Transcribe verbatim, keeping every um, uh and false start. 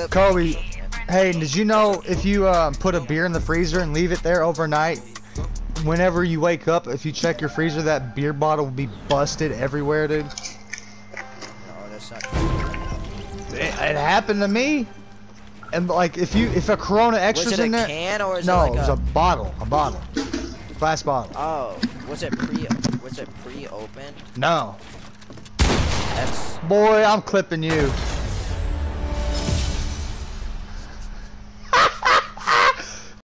Kobe, hey, did you know if you uh, put a beer in the freezer and leave it there overnight, whenever you wake up, if you check your freezer, that beer bottle will be busted everywhere, dude? No, that's not true. It, it happened to me. And like, if you if a Corona Extra's was it in a there, can or was no, it like it was a... a bottle, a bottle, glass bottle. Oh, was it pre? Was it pre-opened? No. That's... Boy, I'm clipping you.